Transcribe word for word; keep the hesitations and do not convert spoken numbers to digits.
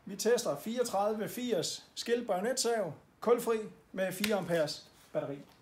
Vi tester fireogtredive firs skilt bajonetsav, kulfri med fire amperes batteri.